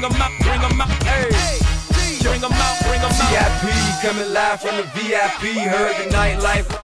them out, bring them out, hey. Bring them out, bring them out. VIP coming live from the VIP, heard the nightlife.